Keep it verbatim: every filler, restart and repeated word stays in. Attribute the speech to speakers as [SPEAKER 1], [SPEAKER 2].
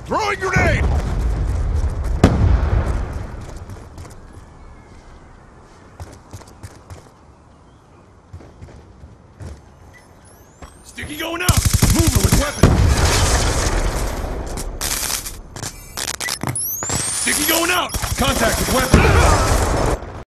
[SPEAKER 1] Throwing grenade! Sticky going out! Moving with weapon! Sticky going out! Contact with weapon!